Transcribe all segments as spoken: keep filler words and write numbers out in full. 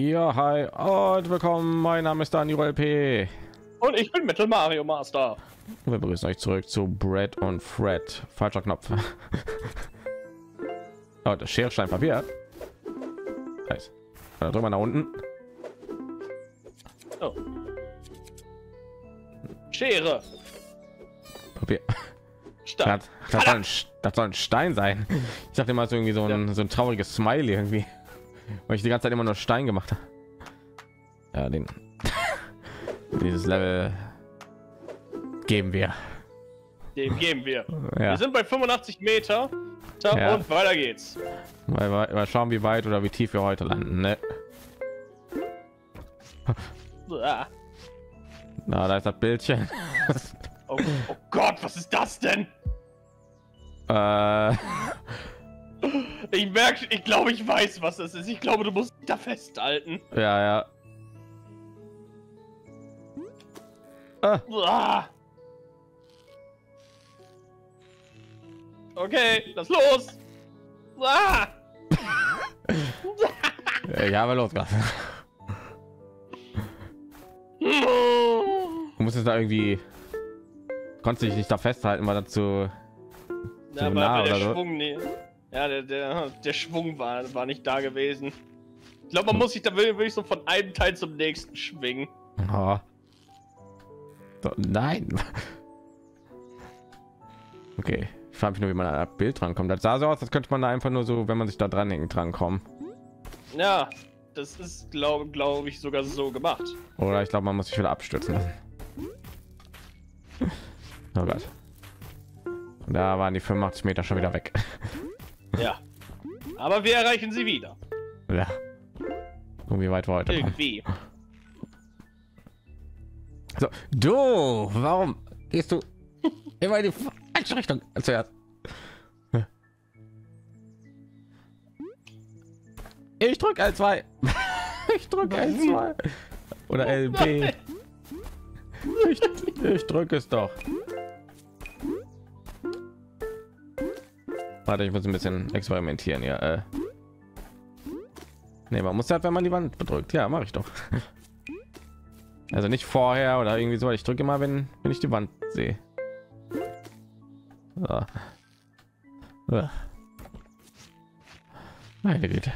Ja, hi und willkommen. Mein Name ist Daniel L P. Und ich bin Metal Mario Master. Und wir begrüßen euch zurück zu Bread und Fred. Falscher Knopf. Oh, das Schere, Stein, Papier. Nice. Da drüber nach unten. Oh. Schere. Papier. Stein. Das, das, soll ein, das soll ein Stein sein. Ich dachte immer so irgendwie so ein, ja. so ein trauriges Smiley irgendwie. Weil ich die ganze Zeit immer nur Stein gemacht habe. Ja, den dieses Level geben wir. Dem geben wir. Ja. Wir sind bei fünfundachtzig Meter. So, Ja. Und weiter geht's. Mal, mal schauen, wie weit oder wie tief wir heute landen. Ne? Ah. Na, da ist das Bildchen. Oh, oh Gott, was ist das denn? äh, Ich merke, ich glaube, ich weiß, was das ist. Ich glaube, du musst dich da festhalten. ja, ja. Ah. Ah. Okay, lass los. Ah. Ja, aber los, Gott. Du musstest da irgendwie, konntest dich nicht da festhalten, weil dazu Ja, so weil, nah weil der oder so. Schwung, nee. Ja, der, der, der Schwung war, war nicht da gewesen. Ich glaube, man muss sich da wirklich so von einem Teil zum nächsten schwingen. Oh. So, nein. Okay, ich frage mich nur, wie man an ein Bild dran kommt. Das sah so aus, als könnte man da einfach nur so, wenn man sich da dran hängt, dran kommen. Ja, das ist, glaube glaub ich, sogar so gemacht. Oder ich glaube, man muss sich wieder abstürzen lassen. Oh Gott. Da waren die fünfundachtzig Meter schon wieder weg. Ja. Aber wir erreichen sie wieder. Ja. Und wie weit wir heute kommen. Irgendwie. So, du, warum gehst du immer in die falsche Richtung zuerst? Ich drücke L zwei. Ich drücke L zwei. Oder L B. Ich, ich drücke es doch. Warte, ich muss ein bisschen experimentieren hier. Äh. Nee, man muss halt, wenn man die Wand bedrückt. Ja, mache ich doch. Also nicht vorher oder irgendwie so. Ich drücke mal, wenn, wenn ich die Wand sehe. So. So. Meine Güte.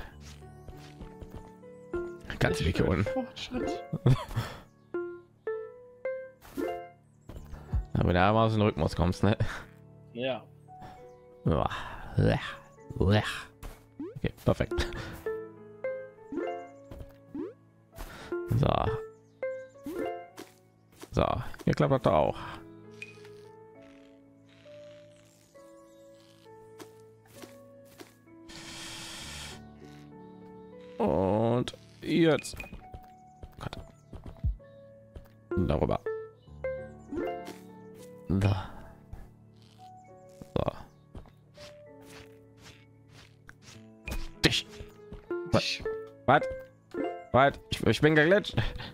Ganz Weg hier unten. Aber da mal aus dem Rhythmus kommst, ne? Ja. Okay, perfekt. So. So, hier klappt das auch. Und jetzt Gott. Darüber. Da. So. Dich. Was? Was? Was? Ich, ich bin geglitscht.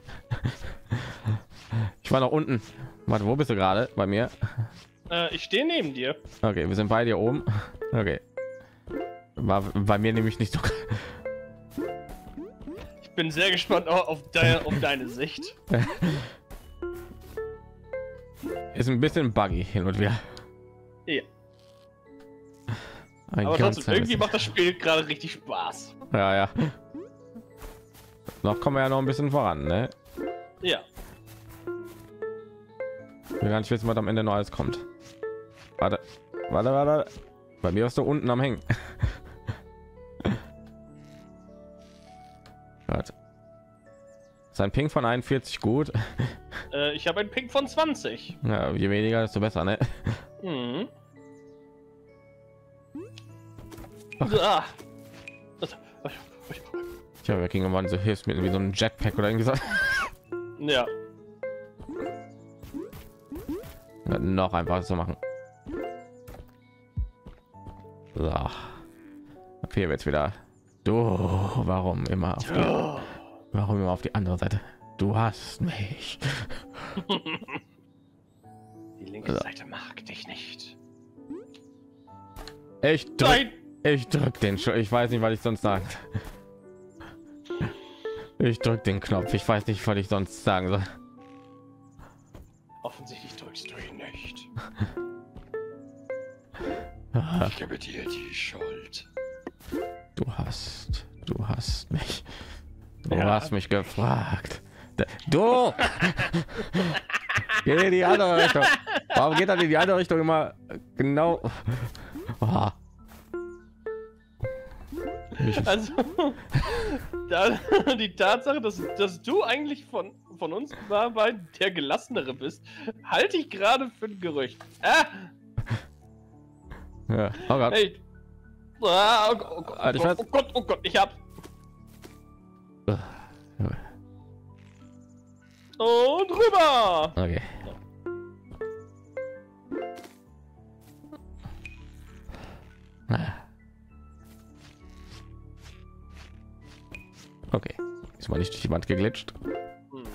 Ich war noch unten. Warte, wo bist du gerade? Bei mir? Äh, ich stehe neben dir. Okay, wir sind bei dir oben. Okay. War bei mir nämlich nicht so. Ich bin sehr gespannt auf, de auf deine Sicht. Ist ein bisschen buggy hin und wieder. Ja. Ein Aber ganz trotzdem, irgendwie bisschen. macht das Spiel gerade richtig Spaß. Ja, ja. Noch kommen wir ja noch ein bisschen voran, ne? Ja. Ich will gar nicht wissen, was am Ende noch alles kommt. Warte, warte, warte. Bei mir ist du unten am Hängen. Warte. Sein Ping von einundvierzig gut. Äh, ich habe einen Ping von zwanzig. Ja, je weniger, desto besser, ne? Mhm. Ah. Ich habe ging immer so Hilfsmittel wie so ein Jetpack oder irgendwie so. Ja. Ja, noch einfach zu machen. So. Hier wird's wieder. Du, warum immer auf die, warum immer auf die andere Seite? Du hast mich. Die linke So. Seite mag dich nicht. Ich drück, Nein. ich drück den schon. Ich weiß nicht, was ich sonst sagen. Ich drück den Knopf. Ich weiß nicht, was ich sonst sagen soll. Offensichtlich drückst du ihn nicht. Ah, Ich gebe dir die Schuld. Du hast, du hast mich, du Ja. hast mich gefragt. Da- Du! Geh in die andere Richtung. Warum geht er in die andere Richtung immer genau? Oh. Ich, Also, da, die Tatsache, dass, dass du eigentlich von, von uns dabei der Gelassenere bist, halte ich gerade für ein Gerücht. Ah, ja. Oh Gott. hey. Ah, oh, Gott, oh, Gott, Halt oh, dich Gott, oh Gott, oh Gott, ich hab. Und rüber! Okay. Okay. Ist mal nicht durch die Wand geglitscht. Mhm.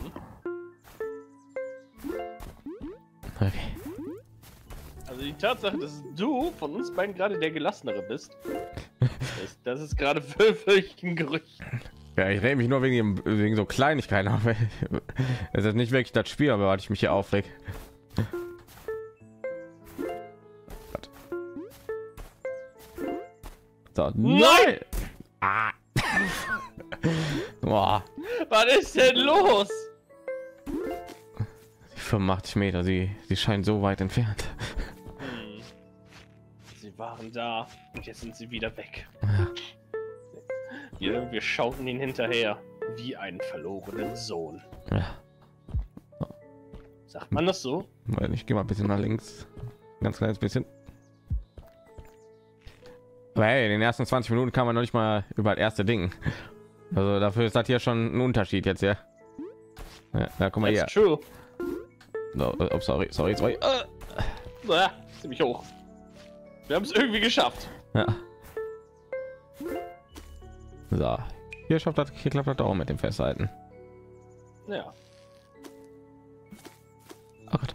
Okay. Also die Tatsache, dass du von uns beiden gerade der Gelassenere bist, das, das ist gerade wirklich ein Gerücht. Ja, ich rede mich nur wegen, dem- wegen so Kleinigkeiten auf. Es ist nicht wirklich das Spiel, aber weil ich mich hier aufreg. Gott. So, nein! Ah. Boah, Was ist denn los? fünfundachtzig Meter, sie, sie scheint so weit entfernt. Hm. Sie waren da und jetzt sind sie wieder weg. Wir, wir schauten ihn hinterher wie einen verlorenen Sohn. Ja, Sagt man das so? ich gehe mal ein bisschen nach links, ganz kleines bisschen. Aber hey, in den ersten zwanzig Minuten kann man noch nicht mal über das erste Ding. Also dafür ist das hier schon ein Unterschied jetzt, ja. Ja, da guck mal hier. That's true. No, oh, sorry, sorry, sorry. Äh, ah, ziemlich hoch. Wir haben es irgendwie geschafft. Ja. So, hier schafft das, hier klappt das auch mit dem Festhalten. Ja. Oh Gott.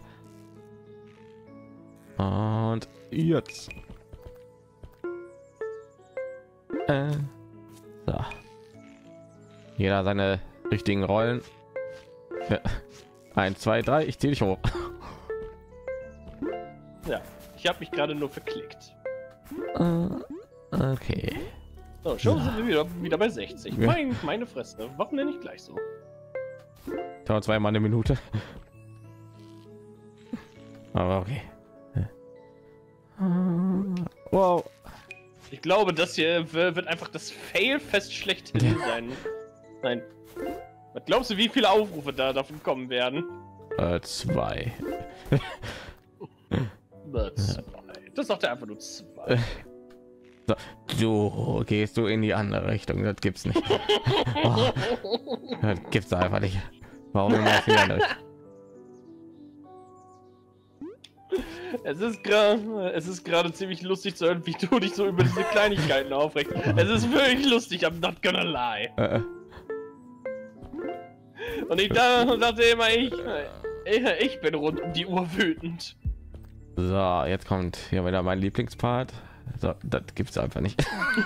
Und jetzt. Äh, so. Jeder seine richtigen Rollen. Ja. Eins, zwei, drei. Ich ziehe dich hoch. Ja. Ich habe mich gerade nur verklickt. Äh, okay. So, schon sind wir wieder, wieder bei sechzig. Ja. Mein, meine Fresse. Warum denn nicht gleich so? Dauert zweimal eine Minute. Aber okay. Wow. Ich glaube, das hier w- wird einfach das Fail-Fest schlechthin sein. Nein. Was glaubst du, wie viele Aufrufe da davon kommen werden? Äh, zwei. Na, zwei. Das sagt er einfach nur zwei. So, du gehst du in die andere Richtung, das gibt's nicht. Oh, das gibt's einfach nicht. Warum immer in die andere Richtung? Es ist gerade, es ist gerade ziemlich lustig zu hören, wie du dich so über diese Kleinigkeiten aufregst. Es ist wirklich lustig, I'm not gonna lie. Äh, Und ich da, dachte immer, ich, ich, ich bin rund um die Uhr wütend. so, jetzt kommt hier wieder mein Lieblingspart. So, das gibt's einfach nicht.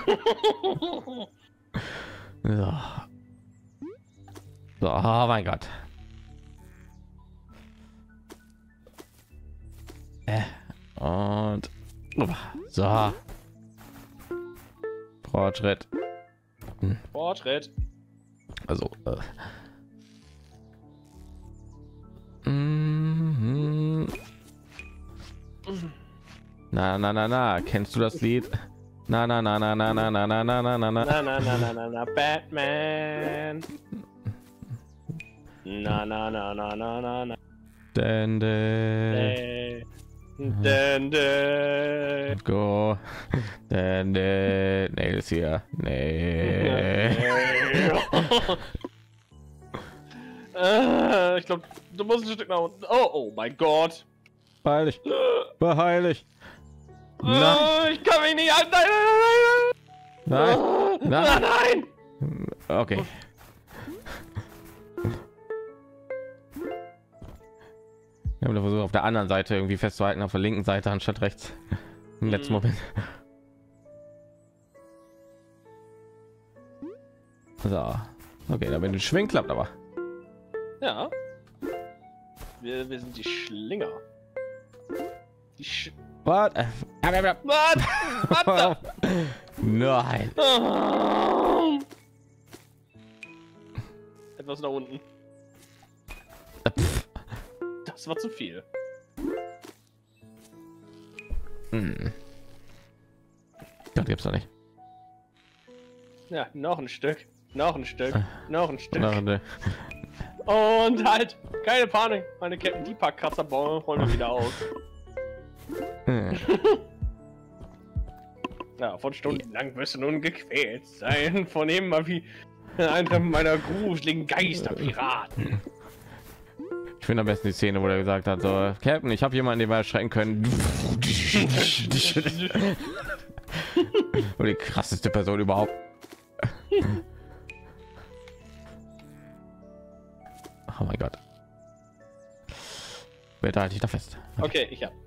So. So, oh mein Gott. Äh, und so. Fortschritt. Fortschritt. Also. Äh. Mhm. Na na na na, kennst du das Lied? Na na na na na na na na na na na na. Na na na na na na Batman. Na na na na na na na. Denn Äh, denn, denn. go. Denn nee, ist hier. Nee. Äh, ich glaube, du musst ein Stück nach unten. Oh, oh mein Gott. Beheil dich. Beheil dich. Nein. Äh, ich kann mich nicht an. Nein, Nein. nein, nein. Nein. Nein, nein. Okay. Wir haben versucht auf der anderen Seite irgendwie festzuhalten, auf der linken Seite anstatt rechts. Im letzten Moment. So. Okay, da wenn du schwingen klappt, aber Ja. Wir, wir sind die Schlinger. Die Sch was? Was? Was? Nein. Ah. Etwas nach unten. Das war zu viel. Hm. Das gibt's doch nicht. Ja, noch ein Stück. Noch ein Stück. Noch ein Stück. Noch eine- Und halt, keine Panik. Meine Ketten, die paar Kratzer bauen, holen wir wieder aus. Hm. Ja, von Stunden lang wirst du nun gequält sein von immer wie einem meiner gruseligen Geisterpiraten. Ich finde am besten die Szene, wo er gesagt hat, so Captain, ich habe jemanden, den wir erschrecken können. Und die krasseste Person überhaupt. Oh mein Gott. Bitte halte ich da fest. Okay, ich hab.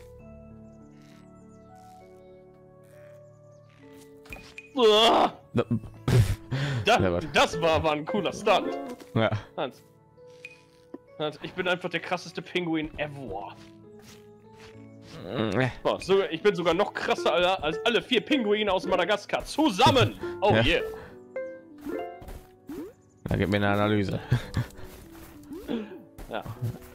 Uah, da, das war, war ein cooler Stunt. Ja. Hans. Hans, ich bin einfach der krasseste Pinguin ever. Oh, so, ich bin sogar noch krasser als, als alle vier Pinguine aus Madagaskar zusammen. Oh Ja. yeah. Da gibt mir eine Analyse. Ja.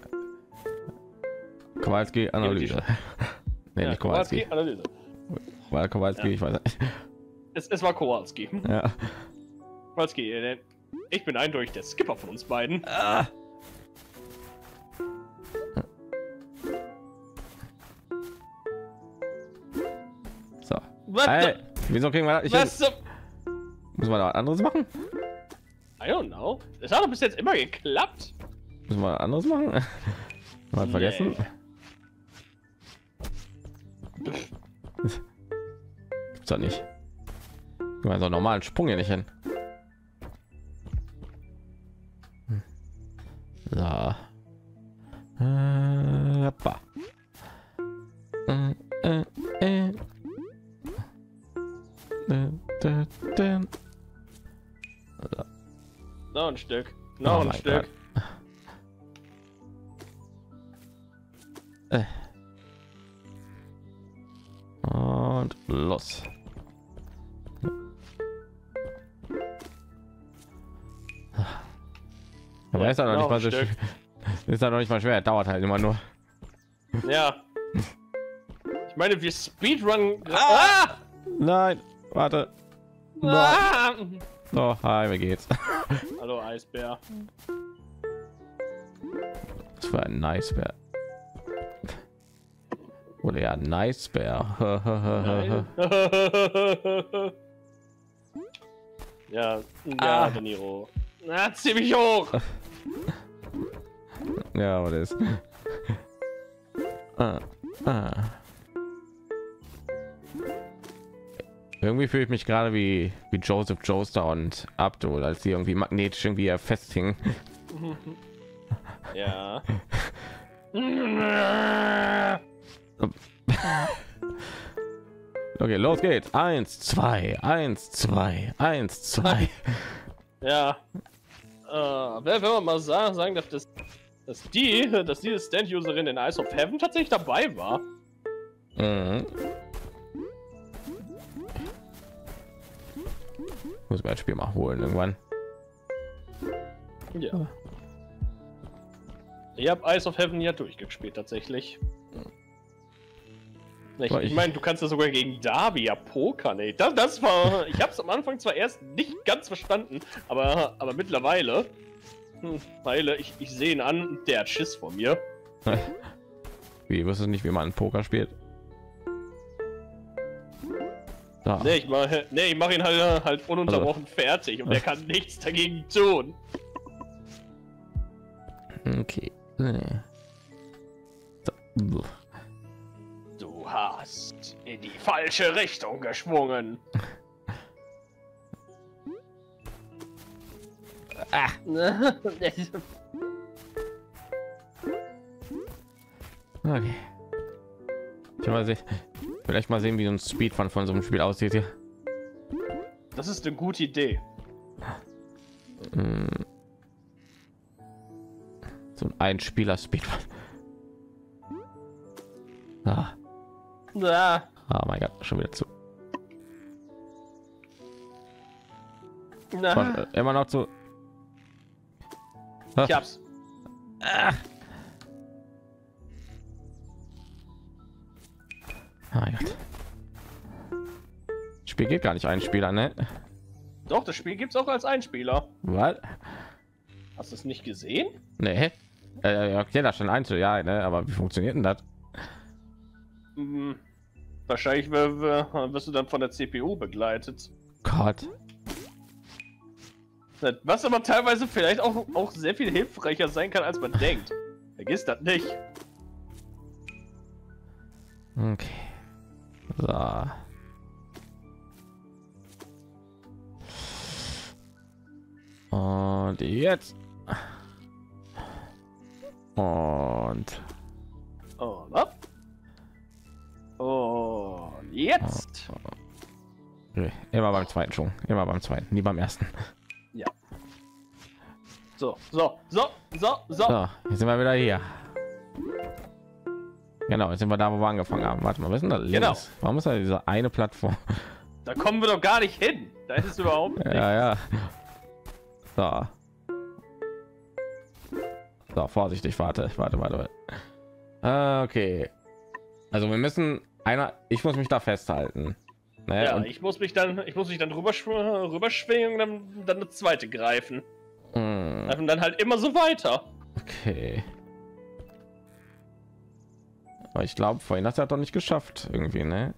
Kowalski Analyse. Nee, Ja, nicht Kowalski. Kowalski, Analyse. War Kowalski, Ja. ich weiß nicht. Es, es war Kowalski. Ja. Kowalski, äh, ich bin eindeutig der Skipper von uns beiden. Ah. So. Was? Hey, wieso kriegen wir das? Ich Was? zum- Müssen wir da was anderes machen? I don't know. Es hat doch bis jetzt immer geklappt. Müssen wir was anderes machen? Mal Nee. vergessen. Gibt's doch nicht. Du meinst auch normalen Sprung hier nicht hin. Hm. So. Äh, hoppa. Äh, äh, äh. Dä, dä, dä. So. Noch ein Stück. Noch Oh ein mein Stück. Äh. Und los. Aber Ja, ist ja noch nicht noch mal ein so Stück. schwer. Ist ja noch nicht mal schwer. Dauert halt immer nur. Ja. Ich meine, wir Speedrun. Ah! Nein, warte. Ah! So, hi, wie geht's? Hallo Eisbär. Was für ein nice Bär. Oder ja, nice Bär. Nein. ja, ja, Ah. De Niro. Na, ziemlich hoch. Ja, aber das ist. Ah, ah. Irgendwie fühle ich mich gerade wie wie Joseph Joestar und Abdul, als sie irgendwie magnetisch irgendwie festhingen. Ja. Okay, los geht's. Eins, zwei, eins, zwei, eins, zwei. Ja. Äh, wenn wir mal sagen, sagen dass, das, dass die, dass diese Stand-Userin in Eyes of Heaven tatsächlich dabei war. Mhm. Muss man das Spiel mal holen irgendwann. Ja. Ich habe Eyes of Heaven ja durchgespielt tatsächlich. Ich, Boah, ich ich- meine, du kannst ja sogar gegen Darby ja pokern, ey. Das, das war. Ich habe es am Anfang zwar erst nicht ganz verstanden, aber, aber mittlerweile. Hm, weil ich, ich sehe ihn an, der hat Schiss vor mir. Wie wusstest du nicht, wie man Poker spielt? Da. Nee, ich mach, nee, ich mach ihn halt, halt ununterbrochen fertig und der kann nichts dagegen tun. Okay. Nee. So. Du hast in die falsche Richtung geschwungen. Ah. Okay. Ich mal sehen. Vielleicht mal sehen, wie so ein Speedrun von so einem Spiel aussieht hier. Das ist eine gute Idee. Hm. So ein Einspieler-Speedrun. Ah. Na, Oh mein Gott, schon wieder zu. na, Und, äh, immer noch zu. Ah. ich hab's. Ah. Oh mein Gott. Das Spiel geht gar nicht ein Spieler, ne? Doch, das Spiel gibt's auch als Einspieler. Was? Hast du es nicht gesehen? Nee. Äh, okay, da schon Einzel, ja, ne? Aber wie funktioniert denn das? Hm, wahrscheinlich w- w- wirst du dann von der C P U begleitet. Gott. Was aber teilweise vielleicht auch, auch sehr viel hilfreicher sein kann, als man denkt. Vergiss das nicht. Okay. So. Und jetzt. Und. Und ab. Und jetzt. Okay. Immer beim zweiten schon. Immer beim zweiten, nie beim ersten. Ja. So, so, so, so, so. So, jetzt sind wir wieder hier. Genau, jetzt sind wir da, wo wir angefangen haben. Warte mal, was ist denn da links? Genau. Warum ist da diese eine Plattform? Da kommen wir doch gar nicht hin. Da ist es überhaupt nicht. Ja, ja. So. So, vorsichtig, warte, warte, warte. warte. Ah, okay. Also wir müssen einer, ich muss mich da festhalten. Ne? Ja, Und, ich muss mich dann, ich muss mich dann rüber rüberschwingen und dann, dann eine zweite greifen. hm, Und dann halt immer so weiter. okay. Aber ich glaube, vorhin hat er doch nicht geschafft, irgendwie, ne?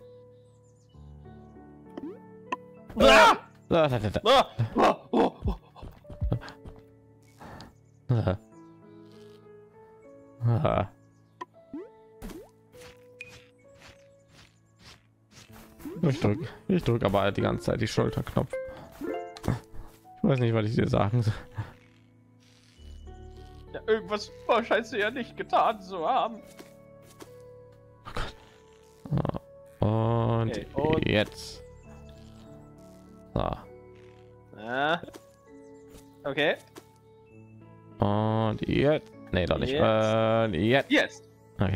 Ah! Da, da, da, da. Ah! Oh, oh, oh. Ah. Ah. Ich drück, ich drück aber die ganze Zeit die Schulterknopf. Ich weiß nicht, was ich dir sagen soll. Ja, irgendwas scheinst du ja nicht getan zu haben. Und, Okay, und- jetzt. So. Ah. Okay. Und jetzt. Nee, doch nicht. Jetzt. Und jetzt. Jetzt. Okay.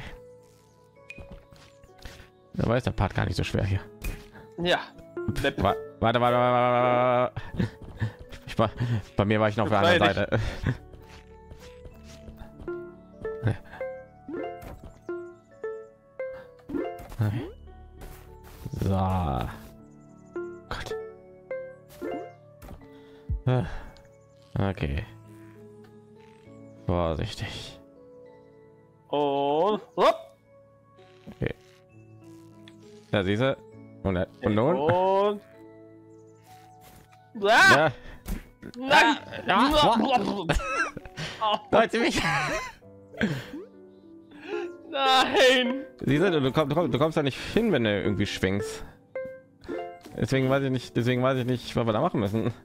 Da war jetzt der Part gar nicht so schwer hier. Ja. Wa- Warte, warte, warte, warte. Ich war, bei mir war ich noch auf der anderen Befreie Seite. So. Gott. Okay. Vorsichtig. Und hopp. Okay. Da siehst du. Und, und nun? Und ah! Ja. Nein. Ja. Oh, Leute, mich. nein. Siehst du, du kommst, du kommst, du kommst da nicht hin, wenn du irgendwie schwingst. Deswegen weiß ich nicht, deswegen weiß ich nicht, was wir da machen müssen.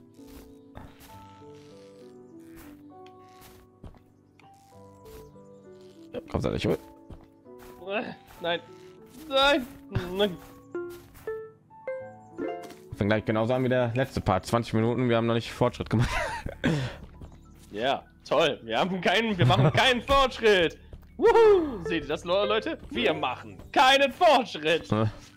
Kommst du nicht hoch? Nein. Nein. Nein. Fängt gleich genauso an wie der letzte Part. zwanzig Minuten, wir haben noch nicht Fortschritt gemacht. Ja, toll. Wir haben keinen, wir machen keinen Fortschritt. Wuhu. Seht ihr das, Leute? Wir machen keinen Fortschritt.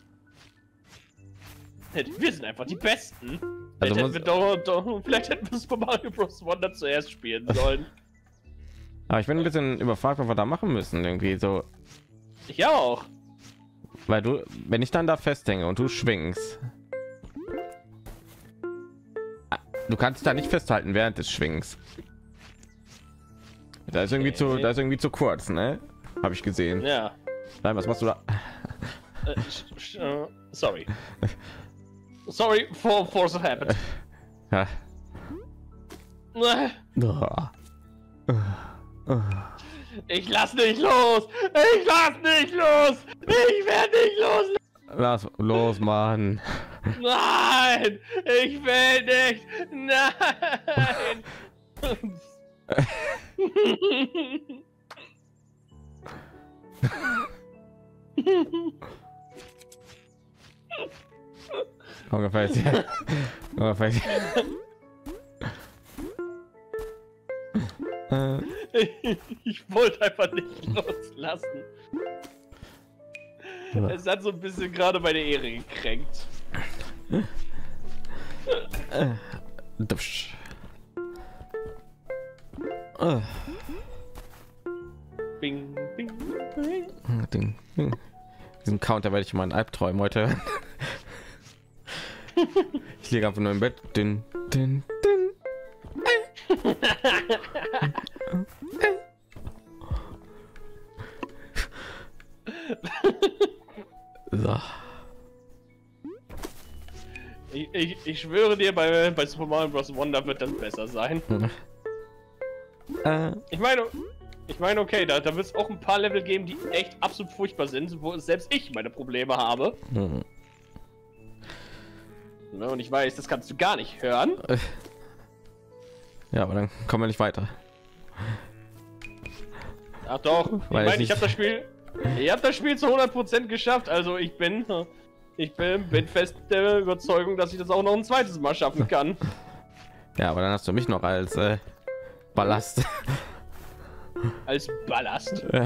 Wir sind einfach die Besten. Also Vielleicht hätten muss- wir doch, doch, vielleicht hätten wir Super Mario Bros. Wonder zuerst spielen sollen. Aber ich bin ein bisschen überfragt, was wir da machen müssen. Irgendwie so, Ich auch. weil du, wenn ich dann da festhänge und du schwingst, du kannst da nicht festhalten während des Schwings. Da ist irgendwie zu, da ist irgendwie zu kurz, ne? Habe ich gesehen. Ja. Nein, was machst du da? Äh, sch- sch- äh, sorry. Sorry for for what happened. Ja. Äh, Oh. Ich lass nicht los. Ich lass nicht los. Ich werde nicht los. Lass los, Mann. Nein, ich will nicht. Nein. Komm, gefällt dir. Komm, gefällt dir. Äh, Ich wollte einfach nicht loslassen. Ja. Es hat so ein bisschen gerade meine Ehre gekränkt. dusch. Äh, Bing, bing, bing. Ding, Ding. Diesen Counter werde ich in meinen Albträumen heute hören. Ich liege einfach nur im Bett. Dün, dün, dün. So. Ich, ich, ich schwöre dir, bei, bei Super Mario Bros. Wonder wird das besser sein. Äh, Ich meine, ich meine, okay, da, da wird es auch ein paar Level geben, die echt absolut furchtbar sind, wo selbst ich meine Probleme habe. hm. Ne, und ich weiß, das kannst du gar nicht hören. Ja, aber dann kommen wir nicht weiter. Ach doch, ich Weiß meine, ich nicht. habe das Spiel, ich habe das Spiel zu hundert Prozent geschafft. Also ich bin, ich bin, bin fest der Überzeugung, dass ich das auch noch ein zweites Mal schaffen kann. Ja, aber dann hast du mich noch als äh, Ballast. Als Ballast. Ja.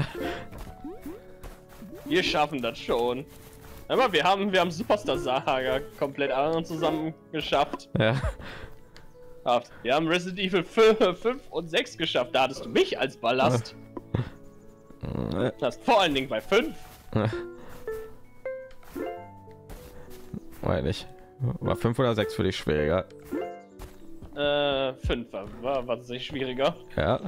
Wir schaffen das schon. Aber wir haben, wir haben Superstar Saga komplett zusammen geschafft. Ja. Wir haben Resident Evil fünf und sechs geschafft. Da hattest du mich als Ballast. Das vor allen Dingen bei fünf. Weiß nicht. War fünf oder sechs für dich schwieriger? Äh, fünf war, war, war sich schwieriger. Ja.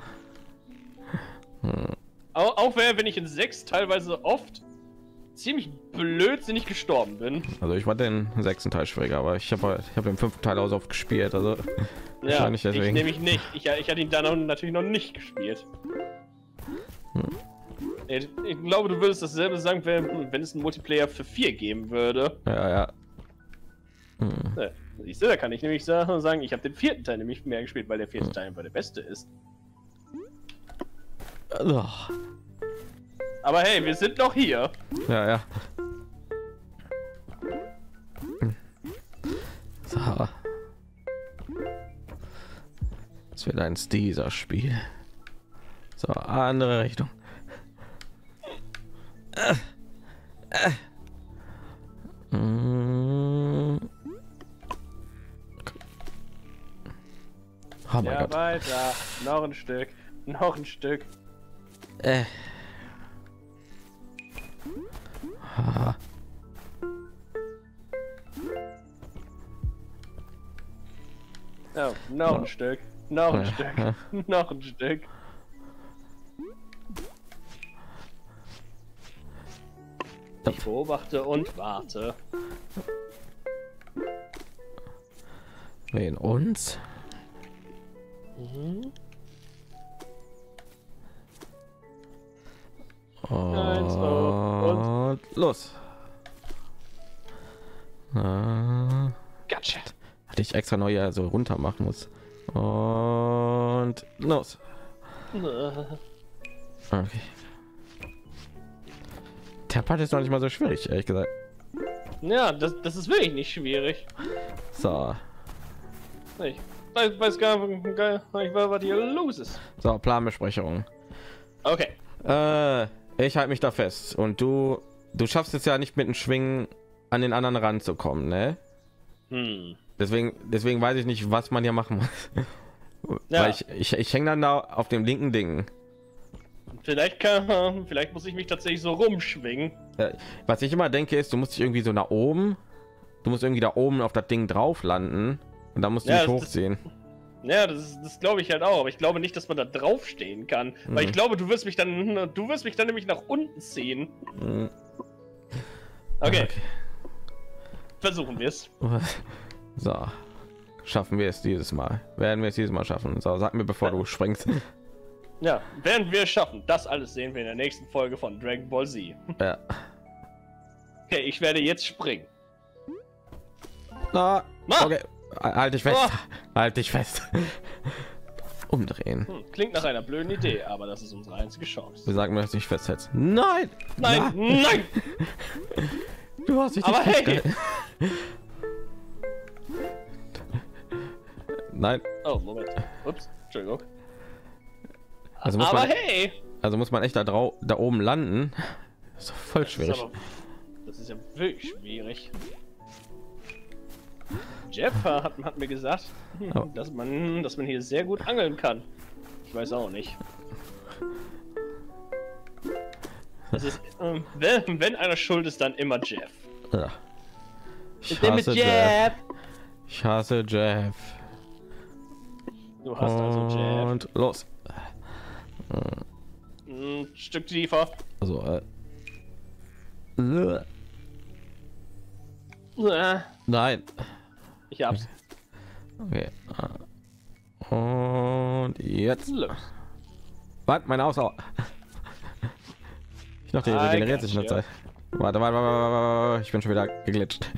Auch, auch wenn ich in sechs teilweise oft ziemlich blödsinnig gestorben bin. Also ich war den sechsten Teil schwieriger, aber ich habe ich habe den fünften Teil auch so oft gespielt, also Ja, wahrscheinlich ich deswegen. nämlich nicht. Ich, ich hatte ihn dann auch natürlich noch nicht gespielt. Ich, ich glaube, du würdest dasselbe sagen, wenn, wenn es einen Multiplayer für vier geben würde. Ja, ja. Hm. Ja, siehst du, da kann ich nämlich sagen, ich habe den vierten Teil nämlich mehr gespielt, weil der vierte Teil einfach der beste ist. Also, Aber hey, wir sind noch hier. ja, ja. So. Das wird ein dieser Spiel. So, andere Richtung. Äh. Äh. Mm. Oh mein Ja, Gott. weiter. Noch ein Stück. Noch ein Stück. Äh. Ah. Oh, noch ein Stück. Noch ein Ja. Stück. Noch ein Stück. Ich beobachte und warte. Wen uns? Mhm. Und, zwei, und los. Ah, Gotcha. hatte ich extra neu ja so runter machen muss. Und los. Okay. Der Part ist noch nicht mal so schwierig, ehrlich gesagt. Ja, das, das ist wirklich nicht schwierig. So, Ich weiß, weiß gar nicht, was hier los ist. so Planbesprechung. Okay. Äh, ich halte mich da fest und du, du schaffst es ja nicht mit dem Schwingen an den anderen ranzukommen, ne? Hm. Deswegen, deswegen weiß ich nicht, was man hier machen muss. Ja. Weil ich, ich, ich hänge dann da auf dem linken Ding. Vielleicht kann, vielleicht muss ich mich tatsächlich so rumschwingen. Äh, was ich immer denke ist, du musst dich irgendwie so nach oben, du musst irgendwie da oben auf das Ding drauf landen und dann musst du Ja, dich das- hochziehen. Ja, das, das glaube ich halt auch, aber ich glaube nicht, dass man da drauf stehen kann, weil ich Mhm. glaube, du wirst mich dann, du wirst mich dann nämlich nach unten ziehen. Mhm. Okay, versuchen wir es. So, schaffen wir es dieses Mal? Werden wir es dieses Mal schaffen? So, sag mir, bevor du springst. Ja, werden wir es schaffen. Das alles sehen wir in der nächsten Folge von Dragon Ball Z. Ja. Okay, ich werde jetzt springen. Na, Na. okay, halt dich fest. Oh. Halt dich fest. Umdrehen. Hm, klingt nach einer blöden Idee, aber das ist unsere einzige Wir Chance. sagen mir, dass ich festhältst. Nein, Nein, Ja. nein! du hast dich Aber nicht hey! festgehalten. Nein. Oh, Moment. Ups, Entschuldigung. Also muss aber man, hey, also muss man echt da drau da oben landen. Das ist voll das schwierig. ist, aber, das ist ja wirklich schwierig. Jeff hat, hat mir gesagt, Oh. dass man, dass man hier sehr gut angeln kann. Ich weiß auch nicht. Das ist, ähm, wenn, wenn einer schuld ist, dann immer Jeff. Ja. Ich Der mit hasse Jeff. Ich hasse Jeff. Du hast also Jeff. Und los. Ein Stück tiefer. Also, äh. äh, Äh, Nein. Ich hab's. Okay. Und jetzt. Los. Was? Meine Ausdauer. Ich dachte, die I regeneriert got sich in der you. Zeit. Warte, warte, warte, warte, warte. Ich bin schon wieder geglitscht.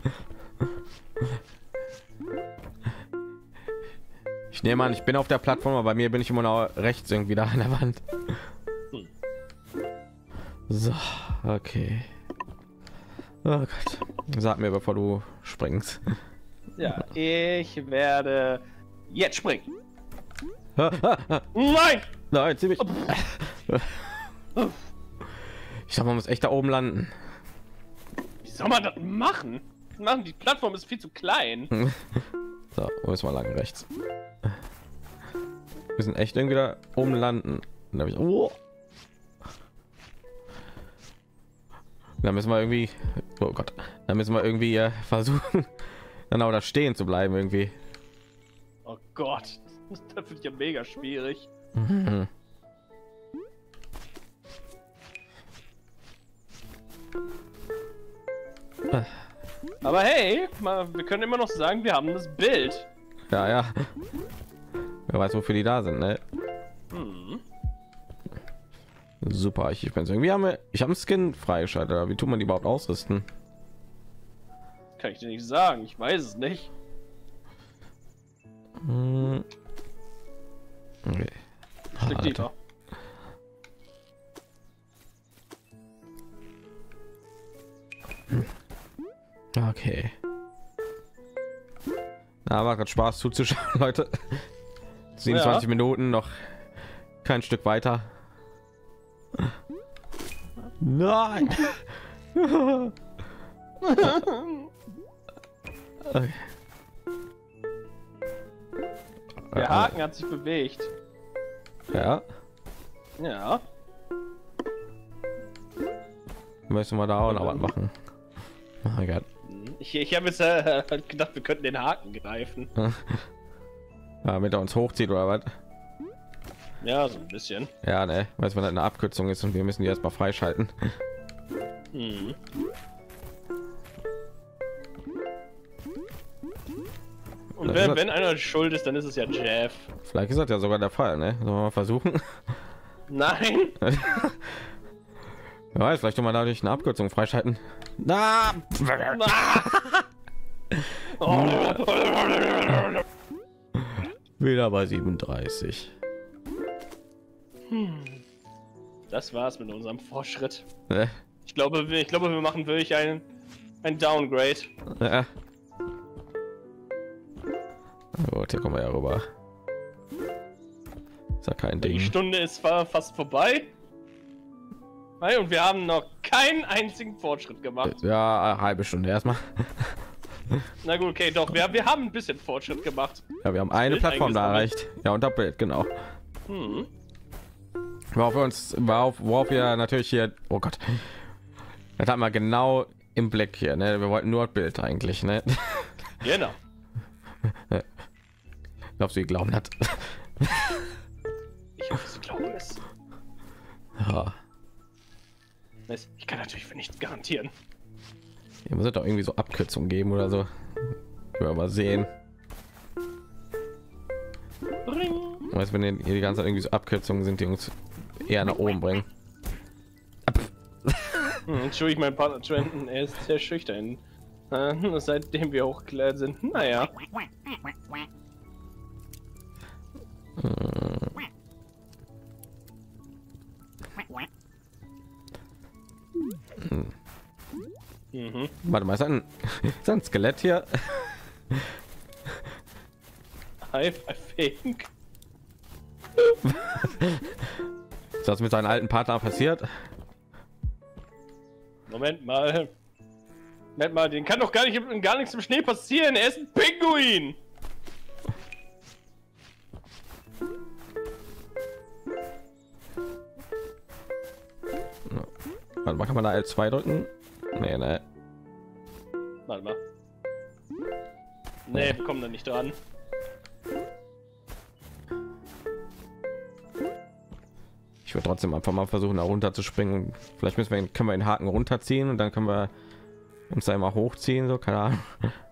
Ich nehme an, ich bin auf der Plattform, aber bei mir bin ich immer noch rechts irgendwie da an der Wand. Hm. So, okay. Oh Gott. Sag mir, bevor du springst. Ja, ich werde jetzt springen. Ah, ah, ah. Nein! Nein, ziemlich. Ich glaube, man muss echt da oben landen. Wie soll man das machen? Machen, die Plattform ist viel zu klein. So, wo ist mal lang rechts? Wir sind echt irgendwie da oben landen. Da ich, oh. Da müssen wir irgendwie, oh Gott, da müssen wir irgendwie äh, versuchen, dann auch da stehen zu bleiben irgendwie. Oh Gott, das wird ja mega schwierig. Mhm. Aber hey, mal, wir können immer noch sagen, wir haben das Bild. Ja, ja. Wer weiß, wofür die da sind, ne? Hm. Super, ich, ich bin irgendwie haben wir, ich habe einen Skin freigeschaltet, aber wie tut man die überhaupt ausrüsten? Kann ich dir nicht sagen, ich weiß es nicht. Hm. Okay. Stück Ah, tiefer. Okay. Na, war gerade Spaß zuzuschauen, Leute. siebenundzwanzig Ja. Minuten noch kein Stück weiter. Nein. Okay. Der Haken hat sich bewegt. Ja, Ja. müssen wir da auch noch was machen. Oh mein Gott. Ich, ich habe jetzt äh, gedacht, wir könnten den Haken greifen. Ja, damit er uns hochzieht oder was? Ja, so ein bisschen. Ja, ne, weil es eine Abkürzung ist und wir müssen die erstmal freischalten. Hm. Und Das wenn, ist- wenn einer schuld ist, dann ist es ja Jeff. Vielleicht ist das ja sogar der Fall, ne? Sollen wir mal versuchen? Nein! Wer weiß, vielleicht tun wir dadurch eine Abkürzung freischalten. Na! Wieder bei siebenunddreißig. Das war's mit unserem Fortschritt. Ne? Ich glaube, wir, ich glaube, wir machen wirklich ein, ein Downgrade. Ja. Gut, hier kommen wir ja rüber. Ist ja kein Die Ding. Stunde ist fa- fast vorbei. Hey, und wir haben noch keinen einzigen Fortschritt gemacht. Ja, eine halbe Stunde erstmal. Na gut, okay, doch, wir, wir haben ein bisschen Fortschritt gemacht. Ja, wir haben eine Bild Plattform da eingesammelt. erreicht. Ja, und das Bild, genau. Hm. Worauf wir uns, worauf, worauf wir natürlich hier, oh Gott, das haben wir genau im Blick hier, ne? Wir wollten nur das Bild eigentlich, ne? Genau. Glaubst du, die glauben das? Ich hoffe, sie glauben es. Ja. Ich kann natürlich für nichts garantieren. Hier muss es doch irgendwie so Abkürzungen geben oder so. Können wir mal sehen. Ring. Weißt, wenn hier die ganze Zeit irgendwie so Abkürzungen sind, die uns eher nach oben bringen. Hm, Entschuldigung, mein Partner Trenton, er ist sehr schüchtern. Äh, seitdem wir hochgeklärt sind. Naja. Mhm. Warte mal, ist ein, ist ein Skelett hier? I, I think. Ist das mit seinem alten Partner passiert? Moment mal. Moment mal, den kann doch gar nicht gar nichts im Schnee passieren. Er ist ein Pinguin. Warte mal, kann man da L zwei drücken? Nee, nee. Warte mal. Nee, wir kommen da nicht dran. Ich würde trotzdem einfach mal versuchen, da runter zu springen. Vielleicht müssen wir ihn, können wir den Haken runterziehen und dann können wir uns da immer hochziehen, so, keine Ahnung.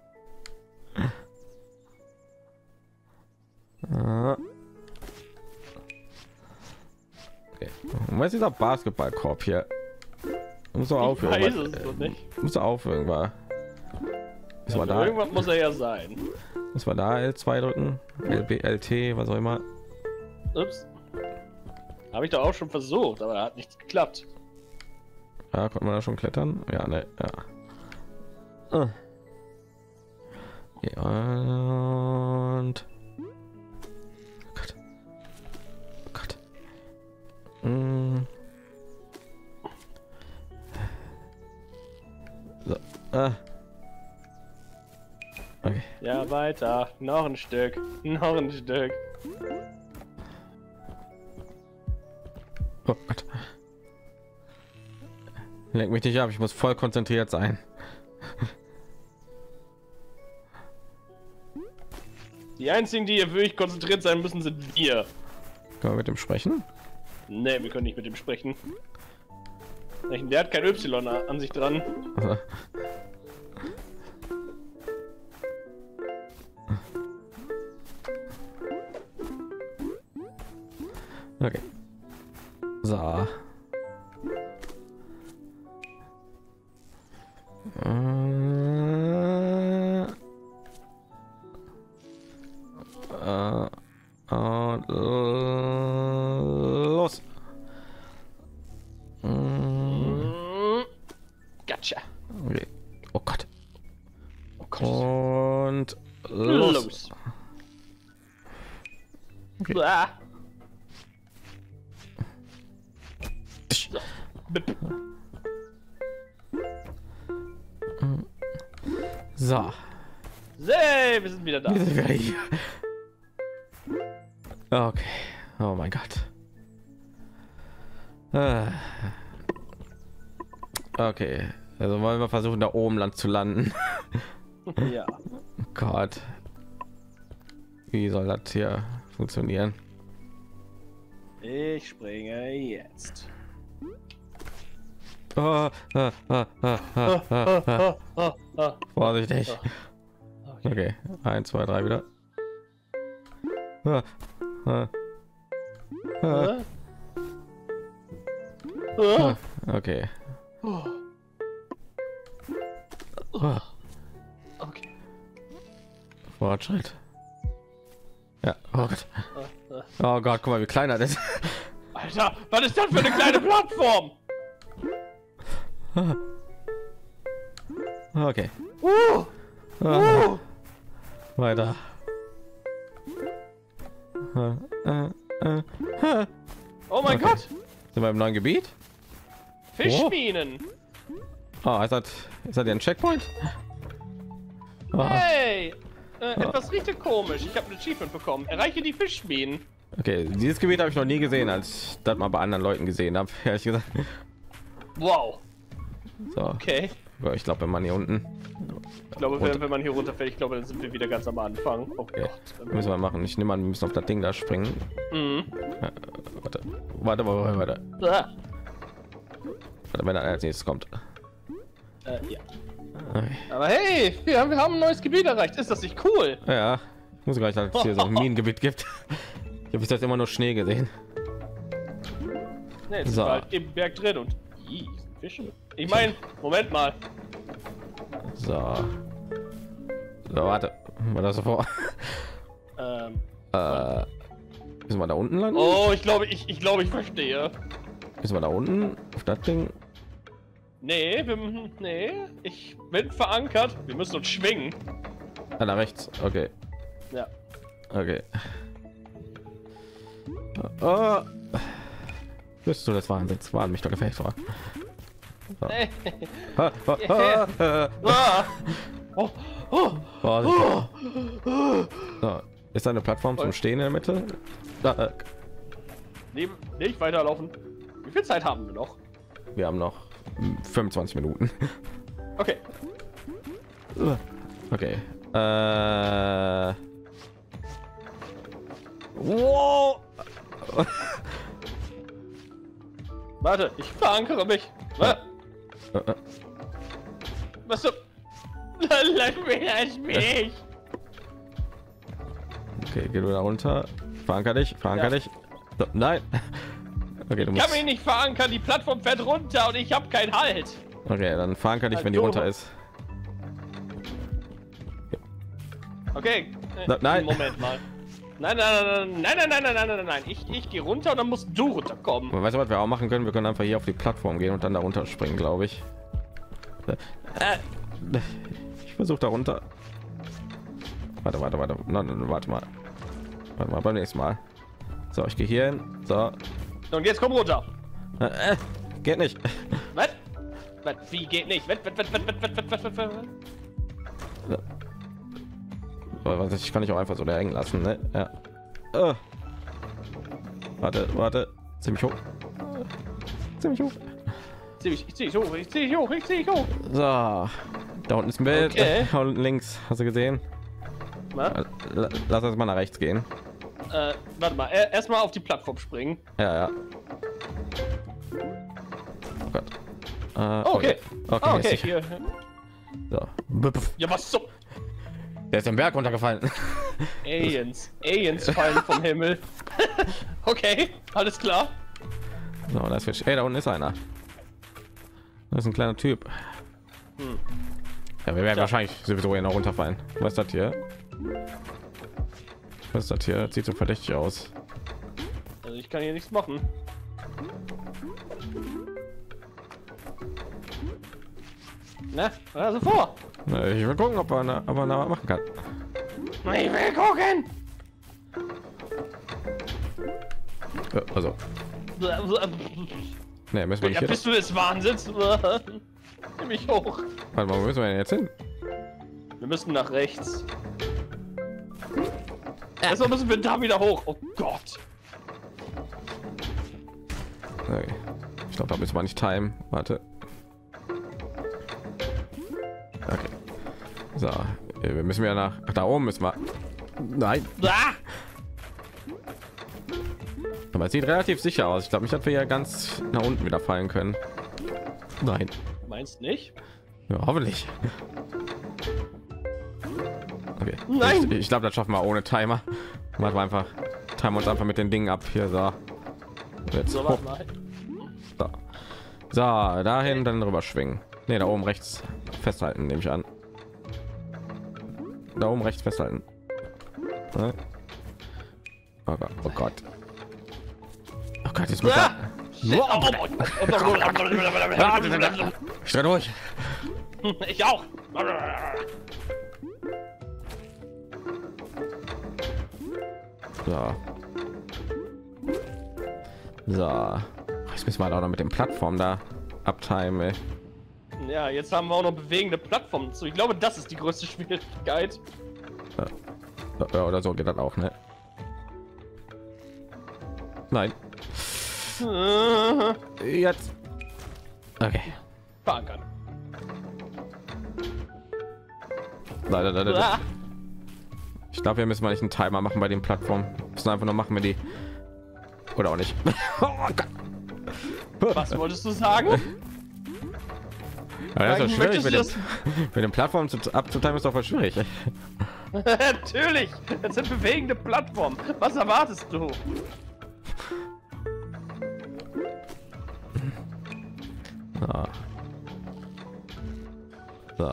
Okay. Und was ist dieser Basketballkorb hier? Muss doch aufhören. Ich weiß es doch nicht. Muss auf irgendwann. Also da? Irgendwas muss er ja sein. Muss man da L zwei drücken? L B, L T, was auch immer. Ups. Habe ich doch auch schon versucht, aber hat nichts geklappt. Ja, konnte man da schon klettern? Ja, ne, ja. Ah. Okay, und oh Gott. Oh Gott. Mm. So. Ah. Okay. Ja, weiter. Noch ein Stück. Noch ein Stück. Oh Gott. Lenk mich nicht ab, ich muss voll konzentriert sein. Die einzigen, die hier wirklich konzentriert sein müssen, sind wir. Können wir mit dem sprechen? Nee, wir können nicht mit dem sprechen. Der hat kein Y an sich dran. Also. Okay. So. Äh, äh, und los. Mm. Gotcha. Okay. Oh Gott. Oh Gott. Und los. Los. Okay. Ah. So. Bip. So. Hey, wir sind wieder da. Wie sind wir hier? Okay. Oh mein Gott. Ah. Okay. Also wollen wir versuchen, da oben land zu landen. Ja. Oh Gott. Wie soll das hier funktionieren? Ich springe jetzt. Oh, ah, ah, ah, ah, ah, ah. Ah, ah. Vorsichtig. Okay. Okay, eins, zwei, drei wieder. Ah, ah, ah. Äh? Ah. Okay. Oh. Ah, Okay. Fortschritt. Ja. Oh Gott. Ah, ah. Oh Gott, guck mal, wie klein das ist. Alter, was ist das für eine kleine Plattform? Okay. Uh, Ah, uh. weiter. Ah, ah, ah, ah. Oh mein Okay. Gott, Sind wir im neuen Gebiet? Fischminen. Oh, ist das, ist das ein Checkpoint? Oh, Hey, äh, etwas riecht komisch. Ich habe ein Achievement bekommen. Erreiche die Fischminen. okay, dieses Gebiet habe ich noch nie gesehen, als ich das mal bei anderen Leuten gesehen habe. Ehrlich gesagt. Wow. So, Okay. ich glaube, wenn man hier unten Ich glaube, wenn, wenn man hier runterfällt, ich glaube, dann sind wir wieder ganz am Anfang. Oh okay. Gott. Müssen wir machen. Ich nehme an, wir müssen auf das Ding da springen. Mhm. Ja, warte, warte, warte, warte. Ah. Warte, wenn er als nächstes kommt. Äh, ja. Okay. Aber hey, wir haben, wir haben ein neues Gebiet erreicht. Ist das nicht cool? Ja, ich muss gleich, dass es hier so ein Minengebiet gibt. Ich habe bis jetzt immer nur Schnee gesehen. Ne, jetzt So. sind wir halt im Berg drin und Ih, Fische. Ich meine, Moment mal. So. So, warte. War das so vor? Ähm, Äh, müssen wir da unten landen? oh, ich glaube, ich, ich glaube, ich verstehe. Müssen wir da unten auf das Ding? Nee, wir, nee, ich bin verankert. Wir müssen uns schwingen. Ah, da rechts. Okay. Ja. Okay. Oh, Bist du des Wahnsinns? War mich doch gefällt war. So. Oh, oh, Oh. So. Ist da eine Plattform zum Stehen in der Mitte? Da, äh. nee, nicht weiterlaufen. Wie viel Zeit haben wir noch? Wir haben noch fünfundzwanzig Minuten. Okay. Okay. Äh. Wow. Warte, ich verankere mich. Was? Was so? Lass mich, lass mich. Okay, geh du da runter. Veranker dich, veranker Ja. dich. So, nein. Okay, du Ich kann musst. mich nicht verankern, die Plattform fährt runter und ich habe keinen Halt. Okay, dann veranker dich, wenn die Also- runter ist. Okay. Na, nein. Moment mal. Nein, nein, nein, nein, nein, nein, nein, nein, nein, nein. Ich, ich gehe runter und dann musst du runterkommen. Weißt du, was wir auch machen können? Wir können einfach hier auf die Plattform gehen und dann da runter springen, glaube ich. Äh, Ich versuche da runter. Warte, warte, warte. Nein, nein, warte mal. Warte mal beim nächsten Mal. So, ich gehe hier hin. So. Und jetzt komm runter. Äh, äh, geht nicht. Was? Was? Wie geht nicht? Was? Was? Was? Was? Was? Was? Was? Was? Was? So, warte, ich kann nicht auch einfach so da hängen lassen, ne? Ja. Äh. Warte, warte. Ziemlich hoch. Ziemlich hoch. Zieh mich, ich zieh dich hoch, ich zieh dich hoch, ich zieh dich hoch. So. Da unten ist ein Bild. Okay. Da unten links. Hast du gesehen? Na? L- Lass uns mal nach rechts gehen. Äh, warte mal, er- erstmal auf die Plattform springen. Ja, ja. Oh Gott. Äh, Okay. Okay, Ah, ist okay, sicher. hier. So. Bupf. Ja, was so? Der ist den Berg runtergefallen. Aliens. Aliens fallen vom Himmel. Okay, alles klar. So, das wird. Ey, da unten ist einer. Das ist ein kleiner Typ. Hm. Ja, wir werden Tja. wahrscheinlich sowieso hier noch runterfallen. Was ist das hier? Was ist das hier? Das sieht so verdächtig aus. Also ich kann hier nichts machen. Na, also vor. Na, ich will gucken, ob man, ob man da was machen kann. Ich will gucken. Ja, also, ne, müssen wir nicht Ja, hier. bist du des Wahnsinns? Nimm mich hoch. Warte mal, wo müssen wir denn jetzt hin? Wir müssen nach rechts. Erstmal müssen wir da wieder hoch. Oh Gott. Okay. Ich glaube, da müssen wir nicht timen. Warte. Okay. So, wir müssen ja nach Ach, da oben müssen wir. Nein, Ah! aber es sieht relativ sicher aus. Ich glaube nicht, dass wir ja ganz nach unten wieder fallen können. Nein, Meinst nicht? ja, hoffentlich. Okay. Nein! Ich, ich glaube, das schaffen wir ohne Timer. Machen wir einfach, timen uns einfach mit den Dingen ab hier. So, jetzt So, hoch. warte mal. So. So, dahin dann rüber schwingen. Ne, da oben rechts festhalten, nehme ich an. Da oben rechts festhalten. Ne? Oh Gott, oh Gott. Oh Gott, jetzt muss Ah! er. Oh, Ich dreh durch. ich auch. So. So. Jetzt müssen wir da noch mit dem Plattform da abtimen. Ja, jetzt haben wir auch noch bewegende Plattformen zu. Ich glaube, das ist die größte Schwierigkeit. Ja, oder so geht das auch, ne? Nein. Äh, Jetzt. Okay. Verankern. Leider, leider. Ah, Ich glaube, wir müssen mal nicht einen Timer machen bei den Plattformen. Wir müssen einfach nur machen wir die. Oder auch nicht. Oh Gott. was wolltest du sagen? Ja, das ist doch schwierig Möchtest mit du den, mit den Plattformen zu, abzutimen, ist doch voll schwierig. Natürlich! Das sind bewegende Plattformen. Was erwartest du? So. So.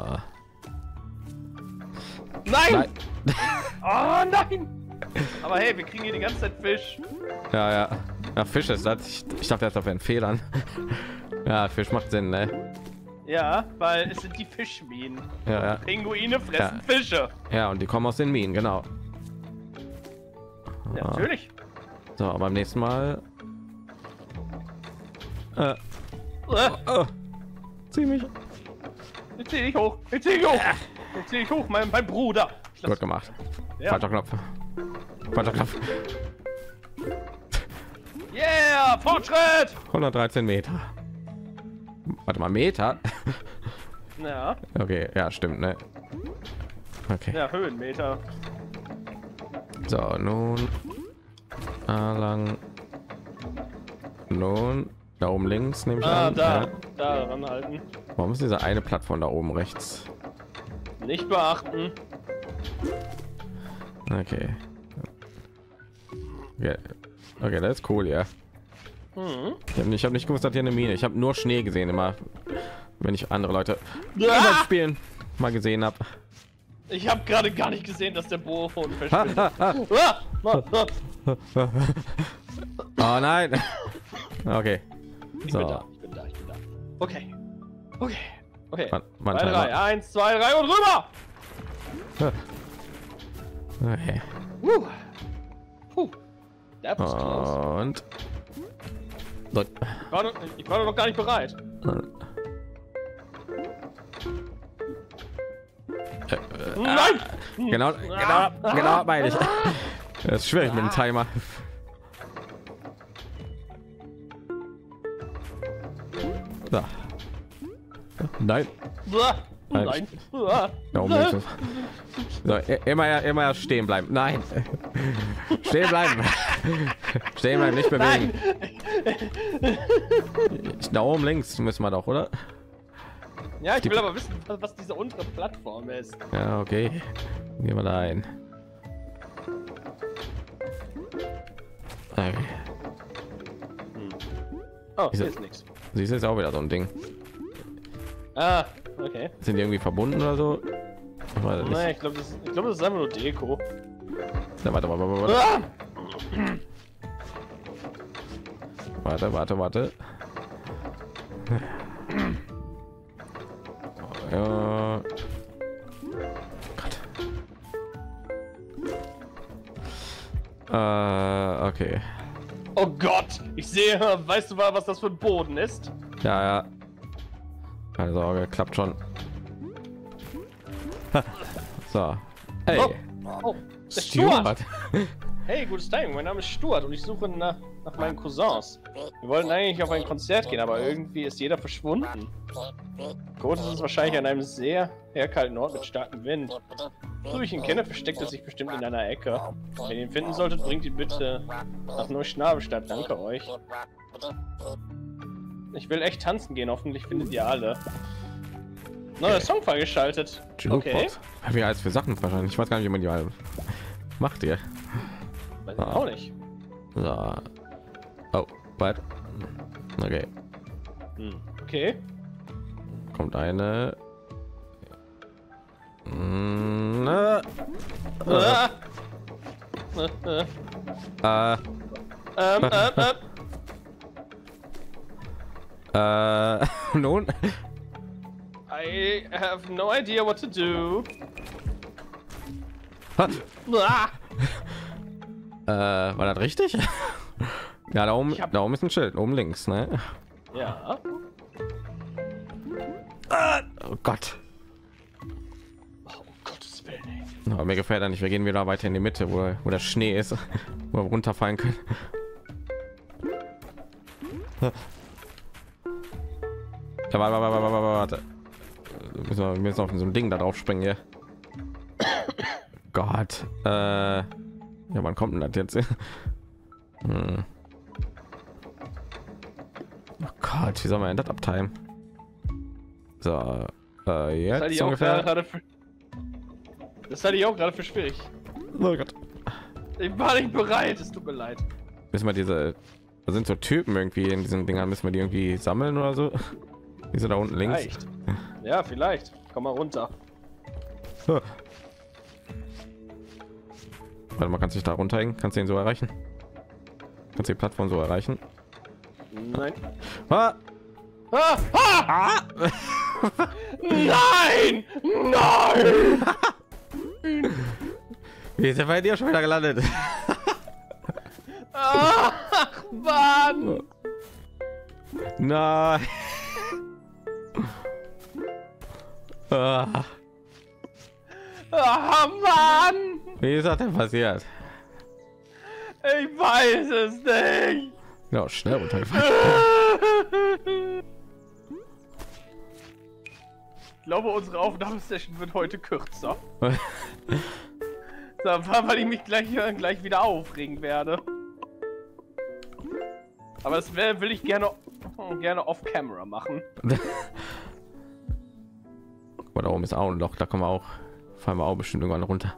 Nein! Nein. Oh nein! Aber hey, wir kriegen hier die ganze Zeit Fisch. Ja, ja. Ja, Fisch ist das. Ich, ich dachte, das wäre ein Fehlern. Ja, Fisch macht Sinn, ne? Ja, weil es sind die Fischminen. Ja, ja. Pinguine fressen Ja. Fische. Ja, und die kommen aus den Minen, genau. Ja, natürlich. So, beim nächsten Mal. Äh. Äh, Oh. Zieh mich. ich zieh dich hoch. Ich zieh dich hoch. Ich zieh dich hoch, mein, mein Bruder. Ich lass- Gut gemacht. Ja. Falscher Knopf. Falscher Knopf. Yeah, Fortschritt. hundertdreizehn Meter. Warte mal, Meter? Ja, Okay, ja, stimmt, ne? Okay. ja, Höhenmeter. So, nun ah, lang. Nun da oben links nehme ich Ah, an. da, Ja. da ranhalten. Warum ist diese eine Plattform da oben rechts? Nicht beachten. Okay. Okay, okay, das ist cool, ja. Mhm. Ich habe nicht, ich hab nicht gewusst, dass hier eine Mine. Ich habe nur Schnee gesehen immer, wenn ich andere Leute Ja! beim Spielen mal gesehen habe. Ich habe gerade gar nicht gesehen, dass der Boden verschwindet. Ah, ah. Ah, ah, ah. Oh nein. Okay. Ich So. bin da, ich bin da, ich bin da. Okay. Okay. Okay. Man, man Zwei, drei. Eins, zwei, drei und rüber! Okay. Puh. Puh. Der ist close. Und so. Ich war, noch, ich war noch gar nicht bereit. Nein! Genau, genau, genau, meine ich. Das ist schwierig mit dem Timer. So. Nein. Uah. Nein. Nein. Uah. Da oben ist es. So, i- immer, immer stehen bleiben. Nein. Stehen bleiben. Stehen bleiben, nicht bewegen. Da oben links müssen wir doch, oder? Ja, ich will aber wissen, was, was diese untere Plattform ist. Ja, okay. Gehen wir da ein. Okay. Oh, Wieso? hier ist nichts. Siehst du, ist auch wieder so ein Ding. Ah, okay. Sind die irgendwie verbunden oder so? Ich weiß es nicht. Nein, ich glaube, das, ich glaub, das ist einfach nur Deko. Ja, warte, warte, warte, warte. Ah! Warte, warte, warte. Ja. Gott. Äh, okay. Oh Gott, ich sehe, weißt du mal, was das für ein Boden ist? Ja, ja. Keine Sorge, klappt schon. So. Hey. Oh, oh, der Stuart. Stuart. Hey, gutes Timing, mein Name ist Stuart und ich suche nach, nach meinen Cousins. Wir wollten eigentlich auf ein Konzert gehen, aber irgendwie ist jeder verschwunden. Gut, es ist wahrscheinlich an einem sehr kalten Ort mit starkem Wind. So wie ich ihn kenne, versteckt er sich bestimmt in einer Ecke. Wenn ihr ihn finden solltet, bringt ihn bitte nach Neuschnabelstadt. Danke euch. Ich will echt tanzen gehen, hoffentlich findet ihr alle. Neuer Song freigeschaltet. Okay. Jukebox. Wie als für Sachen wahrscheinlich. Ich weiß gar nicht, wie man die alle macht ihr. Weiß ich auch nicht. So. Oh, warte. Okay. Hm. Okay. Kommt eine. Mm, äh, Ah. Äh, äh. äh, Ähm, ähm, ähm. äh, nun. I have no idea what to do. Ha, Ah. äh, war das richtig? Ja, da oben, Ich hab- da oben ist ein Schild, oben links, ne? Ja. Oh Gott. Oh, um Gottes Willen, ey. Aber mir gefällt er nicht. Wir gehen wieder weiter in die Mitte, wo, wo der Schnee ist, wo wir runterfallen können. Ja, warte, warte, warte, warte. Müssen wir müssen auf so ein Ding da drauf springen hier. Gott. Äh, ja, wann kommt denn das jetzt? Hm. Oh Gott, wie soll man das abteilen? So, äh, Das halte jetzt ich auch ungefähr. gerade für. Das halte ich auch gerade für schwierig. Oh Gott. Ich war nicht bereit, es tut mir leid. Müssen wir diese, da sind so Typen irgendwie in diesen Dingern, müssen wir die irgendwie sammeln oder so? Diese da unten links. Vielleicht. Ja, vielleicht. Komm mal runter. Huh. Warte mal, kannst du dich da runterhängen? Kannst du ihn so erreichen? Kannst du die Plattform so erreichen? Nein. Ah! Ah, ah! Nein! Nein! Wie ist er bei dir schon wieder gelandet? Ach, Mann! Nein. Ah, Ah, Mann! wie ist das denn passiert? Ich weiß es nicht! Ja, schnell runtergefallen. Ich glaube, unsere Aufnahmesession wird heute kürzer. So, weil ich mich gleich, gleich wieder aufregen werde. Aber das will, will ich gerne, gerne off-camera machen. Oh, da oben ist auch ein Loch, da kommen wir auch, fallen wir auch bestimmt irgendwann runter.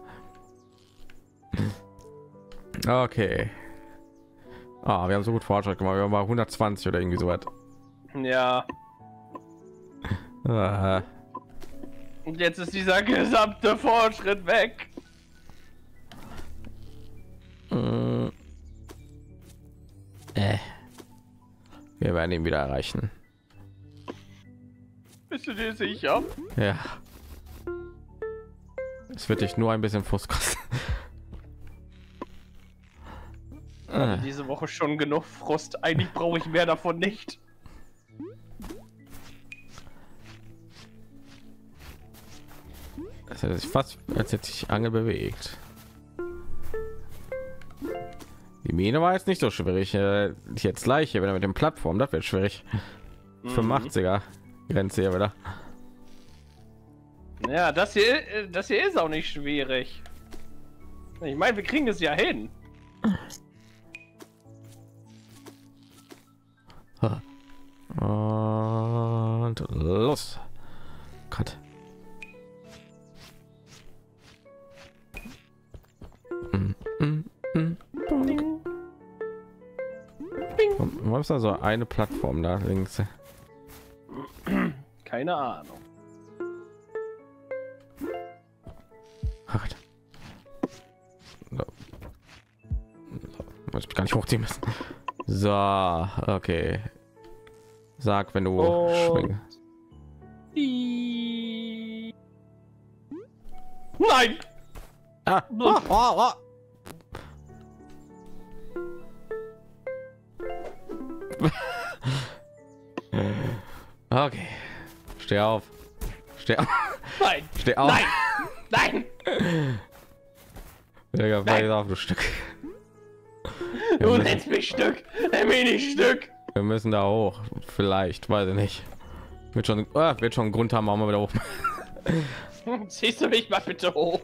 Okay. Ah, wir haben so gut Fortschritt gemacht. Wir haben mal hundertzwanzig oder irgendwie so was. Ja. Ah. Und jetzt ist dieser gesamte Fortschritt weg. Mm. Äh. Wir werden ihn wieder erreichen. Bist du dir sicher? Ja. Es wird dich nur ein bisschen Frust kosten. Ah. Diese Woche schon genug Frust. Eigentlich brauche ich mehr davon nicht. Das ist fast, als hätte sich Angel bewegt. Die Mine war jetzt nicht so schwierig. Äh, jetzt gleich hier wieder mit dem Plattform, das wird schwierig. Mhm. fünfundachtziger Grenze hier wieder. Ja, das hier, das hier ist auch nicht schwierig. Ich meine, wir kriegen es ja hin. Und los. Gott. Mm, mm, mm, Bing. Bing. Warum ist da so eine Plattform da links? Keine Ahnung. Ach Gott. So. Muss ich gar nicht hochziehen müssen. So, okay. Sag, wenn du Und schwingen. Die... Nein! Ah, oh, oh, oh. Okay. Steh auf. Steh auf. Nein! Steh auf. Nein! Nein! Digga, Nein. auf, du Stück. Du nennst mich Stück! Nenn mich nicht Stück! Wir müssen da hoch. Vielleicht, weiß ich nicht. Wird schon, oh, wird schon einen Grund haben, warum wir wieder hoch. Ziehst du mich mal bitte hoch?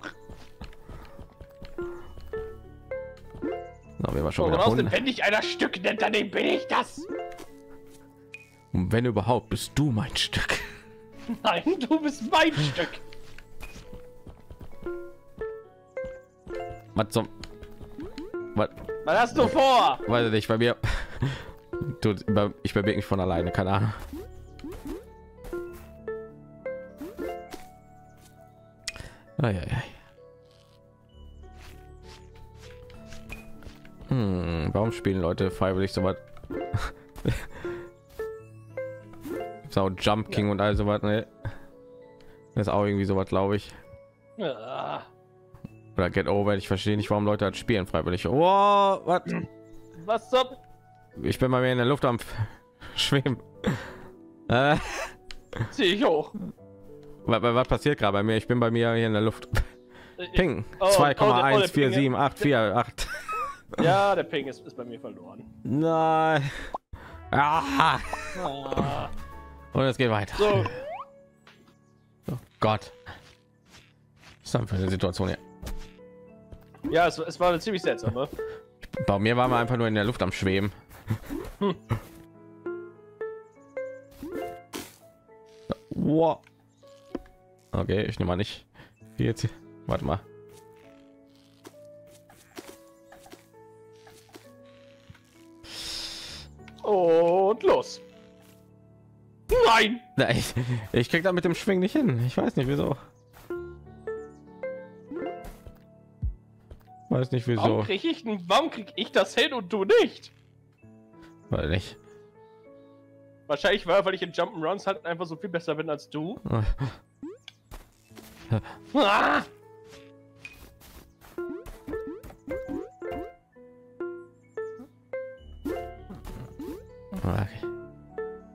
Na, wir waren schon Oh, wieder raus, unten. wenn dich einer Stück nennt, dann bin ich das! Und wenn überhaupt, bist du mein Stück. Nein, du bist mein Stück! Was zum... Was? Was hast du vor? Weiß ich nicht, bei mir... Du, ich bewege mich von alleine, keine Ahnung. Ai, ai, ai. Hm, warum spielen Leute freiwillig so was? So Jump King ja. Und all so was, ne? Das ist auch irgendwie so was, glaube ich. Ah. Oder Get Over, ich verstehe nicht, warum Leute das spielen freiwillig. Oh, was? Was up? Ich bin mal mehr in der Luft am Schwimmen. Äh. Zieh ich hoch. Was, was passiert gerade bei mir? Ich bin bei mir hier in der Luft. Ping. Oh, zwei Komma oh, eins vier sieben acht vier acht. Ja, der Ping ist, ist bei mir verloren. Nein. Ah. Ah. Und es geht weiter. So. Oh Gott. Was ist dann für eine Situation hier? Ja, es, es war eine ziemlich seltsame. Bei mir waren wir einfach nur in der Luft am Schweben. Hm. Wow. Okay, ich nehme mal nicht. Jetzt, warte mal. Und los. Nein! Nein, ich, ich krieg da mit dem Schwingen nicht hin. Ich weiß nicht wieso. Weiß nicht wieso. Warum krieg ich, warum krieg ich das hin und du nicht? Weil nicht. Wahrscheinlich war, weil ich in Jump'n'Runs halt einfach so viel besser bin als du. Ah! Okay.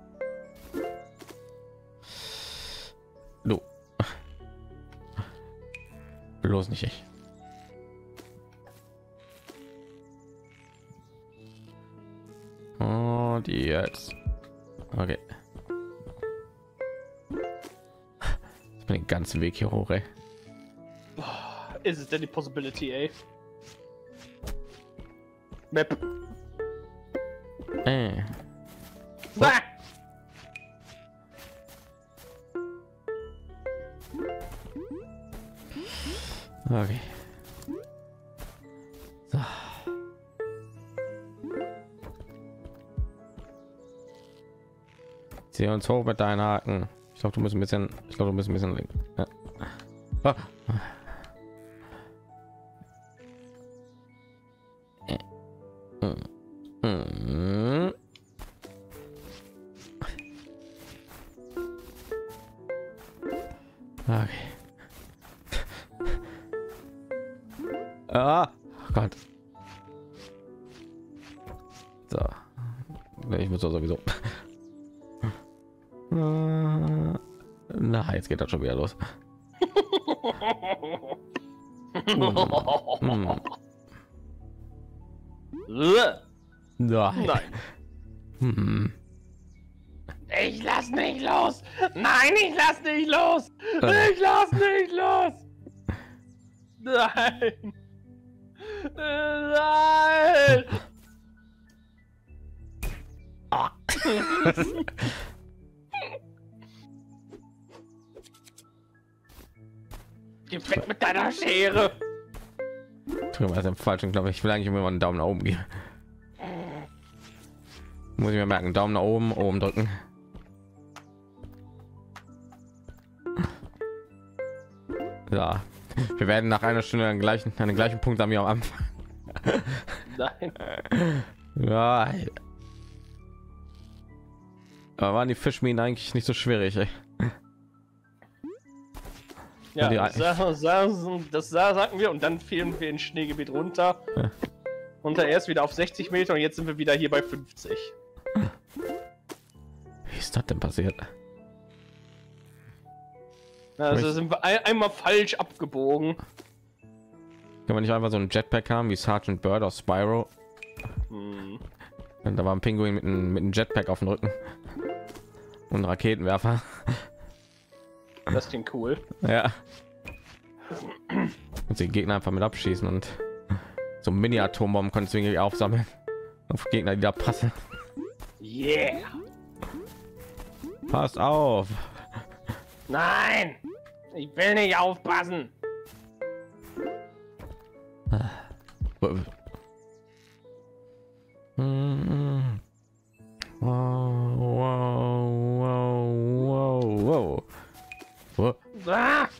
Bloß nicht ich. Und jetzt. Okay. Ich bin den ganzen Weg hier hoch, ey. Ist es denn die Possibility, ey? Map. Äh. Ah! Okay. So. Zieh uns hoch mit deinen Haken. Ich glaube, du musst ein bisschen. Ich glaube, du musst ein bisschen linken. Ja. Ah. Mhm. Okay. Ah, oh Gott. So. Ich muss doch sowieso. Na, jetzt geht das schon wieder los. Hm. Hm. Nein. Nein. Hm. Ich lass nicht los. Nein, ich lass nicht los. Ich lass nicht los. Nein. Nein. Ah. Geh weg mit deiner Schere. Tu mir im falschen, glaube ich. Ich will eigentlich immer einen Daumen nach oben geben. Muss ich mir merken, Daumen nach oben, oben drücken. Ja, wir werden nach einer Stunde an gleichen, an den gleichen Punkt haben wir am Anfang. Nein. Ja. Aber waren die Fischminen eigentlich nicht so schwierig, ey. Ja, die das, sah, sah, das sah, sagten wir, und dann fielen wir ins Schneegebiet runter. Ja. Und da erst wieder auf sechzig Meter und jetzt sind wir wieder hier bei fünfzig. Wie ist das denn passiert? Also sind wir ein, einmal falsch abgebogen. Kann man nicht einfach so ein Jetpack haben wie Sergeant Bird aus Spyro? Hm. Und da war ein Pinguin mit einem, mit einem Jetpack auf dem Rücken und ein Raketenwerfer. Das klingt cool. Ja. Und die Gegner einfach mit abschießen und so Mini-Atombomben konntest du irgendwie aufsammeln auf Gegner, die da passen. Yeah. Pass auf. Nein, ich will nicht aufpassen. Wow, wow, wow, wow, wow. Ah.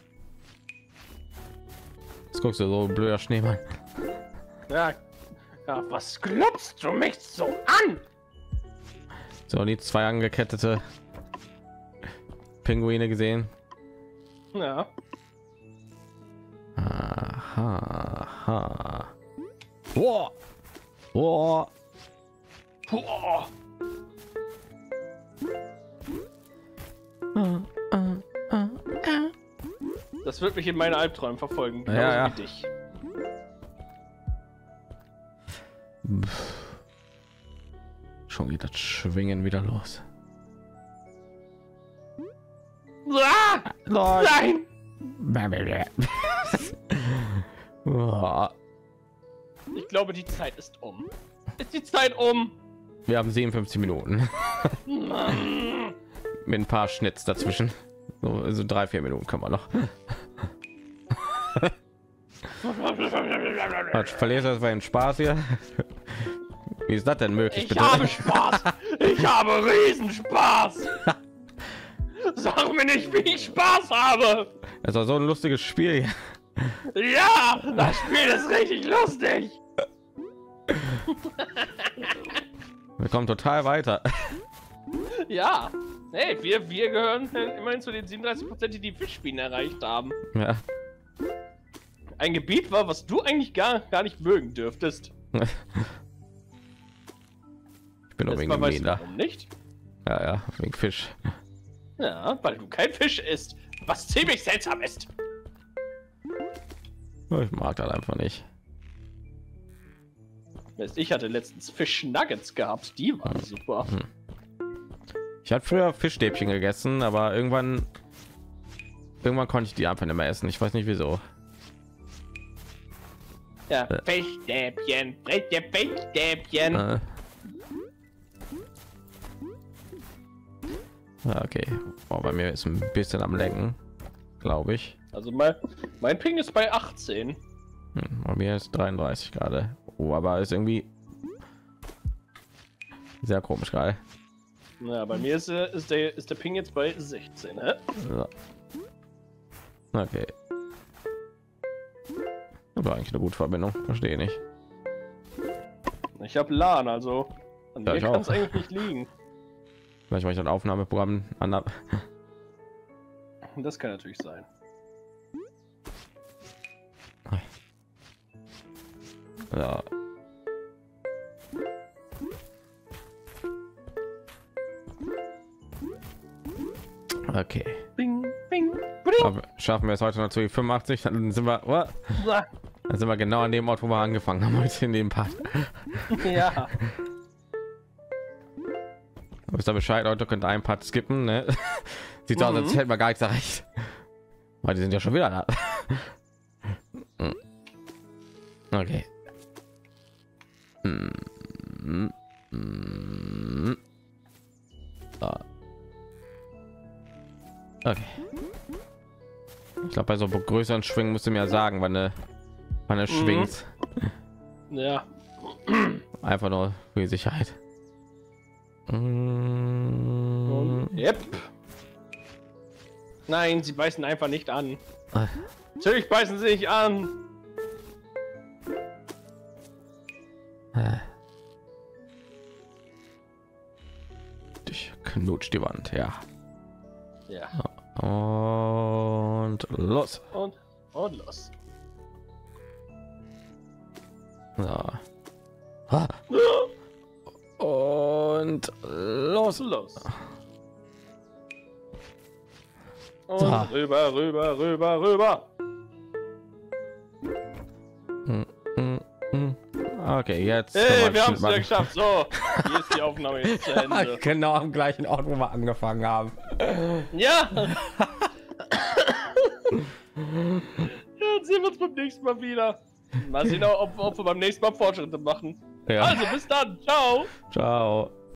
Jetzt guckst du so blöder Schneemann. Ja, ja, was klopfst du mich so an? So, die zwei angekettete Pinguine gesehen. Ja. Aha, aha. Wow. Wow. Boah. Das wird mich in meine Albträume verfolgen, genauso Ja, ja. wie dich. Schon geht das Schwingen wieder los. Ah! Nein! Oh. Ich glaube, die Zeit ist um. Ist die Zeit um? Wir haben siebenundfünfzig Minuten Mann. mit ein paar Schnitz dazwischen. So, also drei, vier Minuten kann man noch. Quatsch, verlierst du das bei dem Spaß hier? Wie ist das denn möglich? Ich bitte? habe Spaß. Ich habe riesen Spaß. Sag mir nicht, wie ich Spaß habe. Das war so ein lustiges Spiel. Ja, das Spiel ist richtig lustig. Wir kommen total weiter. Ja, hey, wir, wir gehören immerhin zu den siebenunddreißig Prozent, die die Fischbienen erreicht haben. Ja. Ein Gebiet war, was du eigentlich gar, gar nicht mögen dürftest. Ich bin doch Das wegen war, dem weißt du, Bienen da. warum nicht? Ja, ja, wegen Fisch. Ja, weil du kein Fisch isst, was ziemlich seltsam ist. Ich mag das einfach nicht. Ich hatte letztens Fish Nuggets gehabt, die waren super. Ich hatte früher Fischstäbchen gegessen, aber irgendwann irgendwann konnte ich die einfach nicht mehr essen. Ich weiß nicht wieso. Ja, Fischstäbchen, bringt Fischstäbchen. Äh. Ja, okay. Oh, bei mir ist ein bisschen am Lenken, glaube ich. Also mein, mein Ping ist bei achtzehn. Hm, bei mir ist dreiunddreißig gerade. Oh, aber ist irgendwie sehr komisch gerade. Ja, bei mir ist, äh, ist der ist der Ping jetzt bei sechzehn. Ne? So. Okay. Aber eigentlich eine gute Verbindung. Verstehe nicht. Ich habe LAN, also an Ja, mir ich kann es auch. eigentlich nicht liegen. Vielleicht weil ich das Aufnahmeprogramm an. Das kann natürlich sein. Ja. Okay. Bing, bing, bing. Aber schaffen wir es heute noch zu fünfundachtzig, dann sind wir, oh, dann sind wir genau an dem Ort, wo wir angefangen haben heute in dem Part. Ja. Wisst ihr Bescheid, Leute, könnt ihr einen Part skippen, ne? Sieht aus, Mhm. als hätten wir gar nichts erreicht. Weil die sind ja schon wieder da. Okay. Mm, mm, so. Okay. Ich glaube, bei so größeren Schwingen musst du mir ja sagen, wann eine, wann eine Mhm. schwingt. Ja. Einfach nur für die Sicherheit. Mm. Und yep. Nein, sie beißen einfach nicht an. Ah. Natürlich beißen sie nicht an. Ich knutscht die Wand, ja. Ja. Und los. Und und los. So. Ah. Und los. Los. Und So. rüber, rüber, rüber, rüber. Mm, mm, mm. Okay, jetzt. Hey, wir haben Schnitt es ja geschafft. So, hier ist die Aufnahme jetzt zu Ende. Genau am gleichen Ort, wo wir angefangen haben. Ja. Ja, sehen wir uns beim nächsten Mal wieder. Mal sehen, ob, ob wir beim nächsten Mal Fortschritte machen. Ja. Also bis dann. Ciao. Ciao.